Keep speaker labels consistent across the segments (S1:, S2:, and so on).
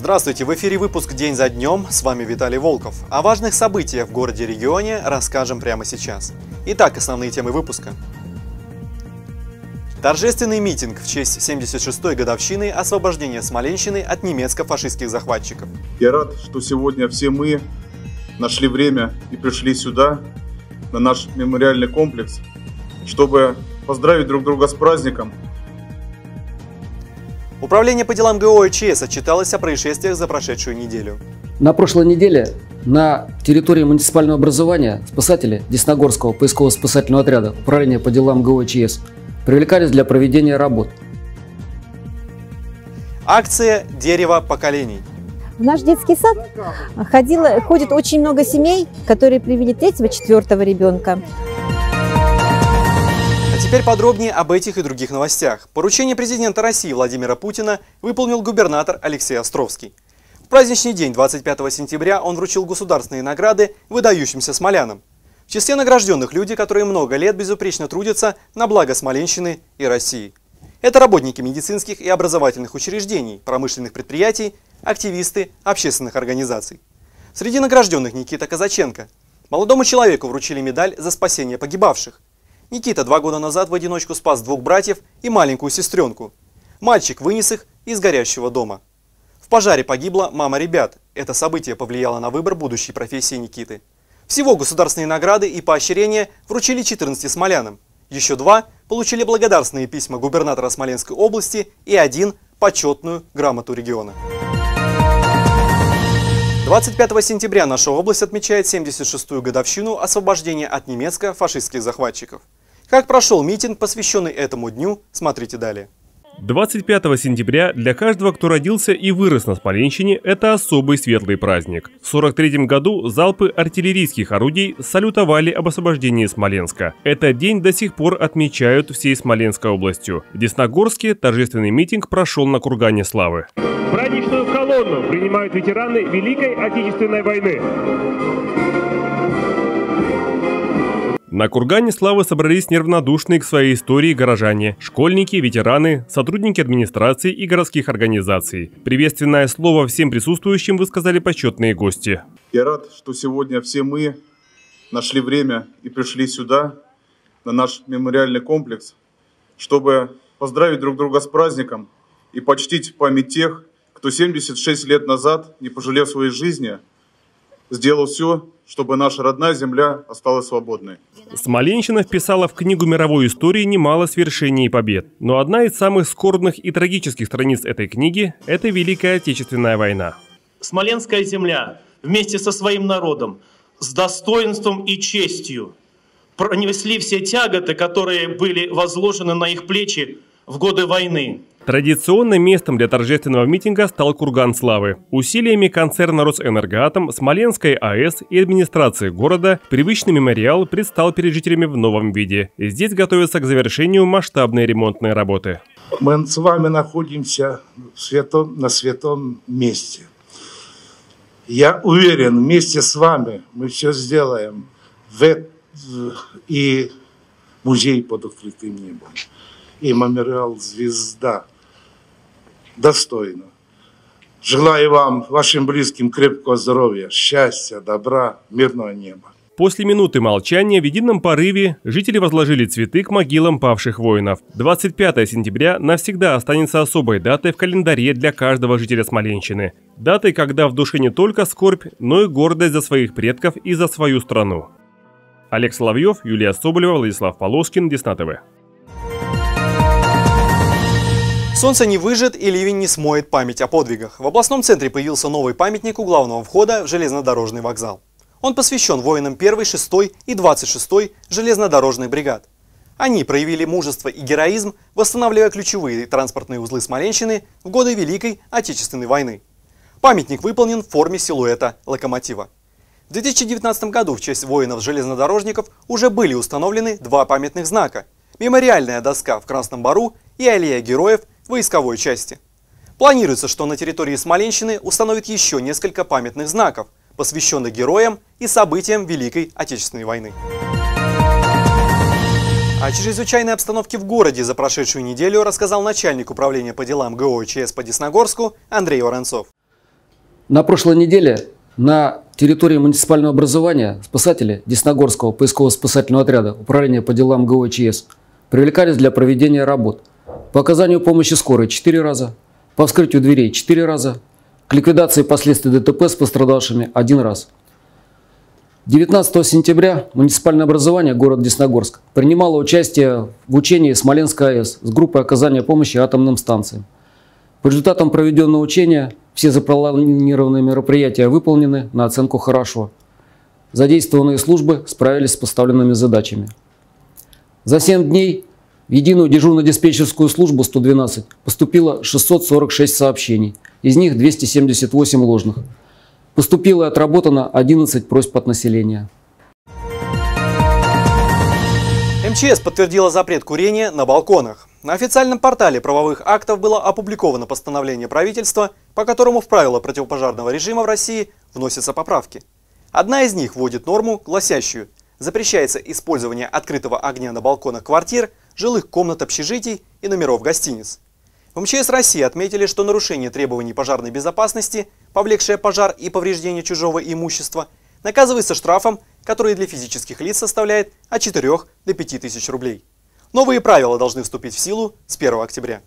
S1: Здравствуйте! В эфире выпуск «День за днем». С вами Виталий Волков. О важных событиях в городе-регионе расскажем прямо сейчас. Итак, основные темы выпуска. Торжественный митинг в честь 76-й годовщины освобождения Смоленщины от немецко-фашистских захватчиков.
S2: Я рад, что сегодня все мы нашли время и пришли сюда, на наш мемориальный комплекс, чтобы поздравить друг друга с праздником.
S1: Управление по делам ГО и ЧС отчиталось о происшествиях за прошедшую неделю.
S3: На прошлой неделе на территории муниципального образования спасатели Десногорского поисково-спасательного отряда Управления по делам ГО и ЧС привлекались для проведения работ.
S1: Акция «Дерево поколений».
S4: В наш детский сад ходит очень много семей, которые привели 3-4 ребенка.
S1: А теперь подробнее об этих и других новостях. Поручение президента России Владимира Путина выполнил губернатор Алексей Островский. В праздничный день 25 сентября он вручил государственные награды выдающимся смолянам. В числе награжденных люди, которые много лет безупречно трудятся на благо Смоленщины и России. Это работники медицинских и образовательных учреждений, промышленных предприятий, активисты общественных организаций. Среди награжденных Никита Казаченко. Молодому человеку вручили медаль за спасение погибавших. Никита 2 года назад в одиночку спас 2 братьев и маленькую сестренку. Мальчик вынес их из горящего дома. В пожаре погибла мама ребят. Это событие повлияло на выбор будущей профессии Никиты. Всего государственные награды и поощрения вручили 14 смолянам. Еще 2 получили благодарственные письма губернатора Смоленской области и 1 почетную грамоту региона. 25 сентября наша область отмечает 76-ю годовщину освобождения от немецко-фашистских захватчиков. Как прошел митинг, посвященный этому дню, смотрите далее.
S5: 25 сентября для каждого, кто родился и вырос на Смоленщине, это особый светлый праздник. В 1943 году залпы артиллерийских орудий салютовали об освобождении Смоленска. Этот день до сих пор отмечают всей Смоленской областью. В Десногорске торжественный митинг прошел на Кургане Славы.
S6: Праздничную колонну принимают ветераны Великой Отечественной войны.
S5: На Кургане Славы собрались неравнодушные к своей истории горожане, школьники, ветераны, сотрудники администрации и городских организаций. Приветственное слово всем присутствующим высказали почетные гости.
S2: Я рад, что сегодня все мы нашли время и пришли сюда, на наш мемориальный комплекс, чтобы поздравить друг друга с праздником и почтить память тех, кто 76 лет назад, не пожалев своей жизни, сделал все, чтобы наша родная земля осталась свободной.
S5: Смоленщина вписала в книгу мировой истории немало свершений и побед. Но одна из самых скорбных и трагических страниц этой книги – это Великая Отечественная война.
S7: Смоленская земля вместе со своим народом с достоинством и честью пронесли все тяготы, которые были возложены на их плечи в годы войны.
S5: Традиционным местом для торжественного митинга стал Курган Славы. Усилиями концерна «Росэнергоатом», Смоленской АЭС и администрации города привычный мемориал предстал перед жителями в новом виде. И здесь готовятся к завершению масштабные ремонтные работы.
S8: Мы с вами находимся на святом месте. Я уверен, вместе с вами мы все сделаем. И музей под открытым небом, и мемориал «Звезда». Достойно. Желаю вам, вашим близким, крепкого здоровья, счастья, добра, мирного неба.
S5: После минуты молчания в едином порыве жители возложили цветы к могилам павших воинов. 25 сентября навсегда останется особой датой в календаре для каждого жителя Смоленщины. Датой, когда в душе не только скорбь, но и гордость за своих предков и за свою страну. Олег Соловьев, Юлия Соболева, Владислав Полоскин, Десна ТВ.
S1: Солнце не выжжет и ливень не смоет память о подвигах. В областном центре появился новый памятник у главного входа в железнодорожный вокзал. Он посвящен воинам 1-й, 6-й и 26-й железнодорожных бригад. Они проявили мужество и героизм, восстанавливая ключевые транспортные узлы Смоленщины в годы Великой Отечественной войны. Памятник выполнен в форме силуэта локомотива. В 2019 году в честь воинов-железнодорожников уже были установлены 2 памятных знака – мемориальная доска в Красном Бару и аллея героев войсковой части. Планируется, что на территории Смоленщины установят еще несколько памятных знаков, посвященных героям и событиям Великой Отечественной войны. О чрезвычайной обстановке в городе за прошедшую неделю рассказал начальник управления по делам ГО и ЧС по Десногорску Андрей Воронцов.
S3: На прошлой неделе на территории муниципального образования спасатели Десногорского поисково-спасательного отряда Управления по делам ГО ЧС привлекались для проведения работ по оказанию помощи скорой 4 раза, по вскрытию дверей 4 раза, к ликвидации последствий ДТП с пострадавшими 1 раз. 19 сентября муниципальное образование город Десногорск принимало участие в учении Смоленская АЭС с группой оказания помощи атомным станциям. По результатам проведенного учения все запланированные мероприятия выполнены на оценку «хорошо». Задействованные службы справились с поставленными задачами. За 7 дней в единую дежурно-диспетчерскую службу 112 поступило 646 сообщений, из них 278 ложных. Поступило и отработано 11 просьб от населения.
S1: МЧС подтвердила запрет курения на балконах. На официальном портале правовых актов было опубликовано постановление правительства, по которому в правила противопожарного режима в России вносятся поправки. Одна из них вводит норму, гласящую: запрещается использование открытого огня на балконах квартир, жилых комнат общежитий и номеров гостиниц. В МЧС России отметили, что нарушение требований пожарной безопасности, повлекшее пожар и повреждение чужого имущества, наказывается штрафом, который для физических лиц составляет от 4 до 5 тысяч рублей. Новые правила должны вступить в силу с 1 октября.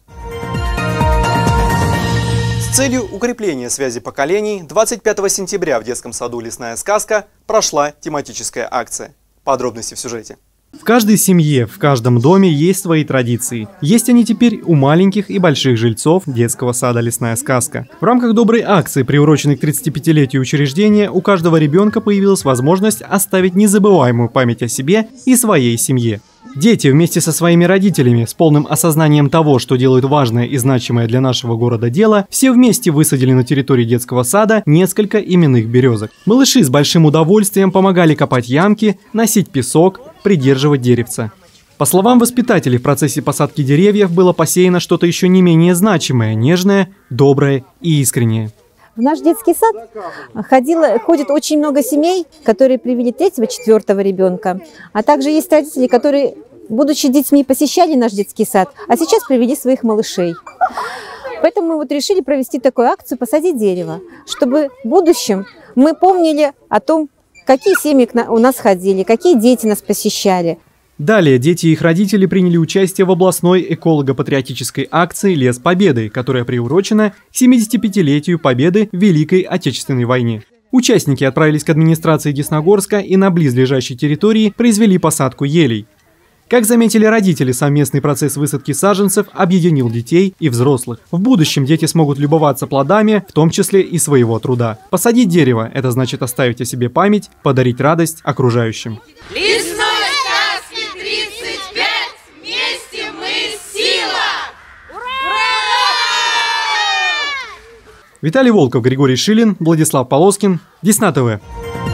S1: С целью укрепления связи поколений 25 сентября в детском саду «Лесная сказка» прошла тематическая акция. Подробности в сюжете.
S9: В каждой семье, в каждом доме есть свои традиции. Есть они теперь у маленьких и больших жильцов детского сада «Лесная сказка». В рамках доброй акции, приуроченной к 35-летию учреждения, у каждого ребенка появилась возможность оставить незабываемую память о себе и своей семье. Дети вместе со своими родителями, с полным осознанием того, что делают важное и значимое для нашего города дело, все вместе высадили на территории детского сада несколько именных березок. Малыши с большим удовольствием помогали копать ямки, носить песок, придерживать деревца. По словам воспитателей, в процессе посадки деревьев было посеяно что-то еще не менее значимое, нежное, доброе и искреннее.
S4: В наш детский сад ходит очень много семей, которые привели 3-4 ребенка. А также есть родители, которые, будучи детьми, посещали наш детский сад, а сейчас привели своих малышей. Поэтому мы решили провести такую акцию «Посади дерево», чтобы в будущем мы помнили о том, какие семьи у нас ходили, какие дети нас посещали.
S9: Далее дети и их родители приняли участие в областной эколого-патриотической акции «Лес Победы», которая приурочена к 75-летию Победы в Великой Отечественной войне. Участники отправились к администрации Десногорска и на близлежащей территории произвели посадку елей. Как заметили родители, совместный процесс высадки саженцев объединил детей и взрослых. В будущем дети смогут любоваться плодами, в том числе и своего труда. Посадить дерево – это значит оставить о себе память, подарить радость окружающим. Виталий Волков, Григорий Шилин, Владислав Полоскин, Десна ТВ.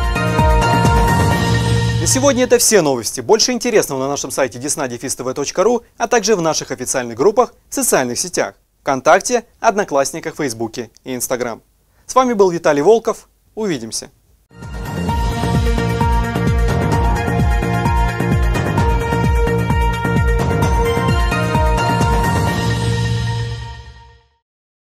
S1: На сегодня это все новости. Больше интересного на нашем сайте desna-tv.ru, а также в наших официальных группах в социальных сетях ВКонтакте, Одноклассниках, Фейсбуке и Инстаграм. С вами был Виталий Волков. Увидимся.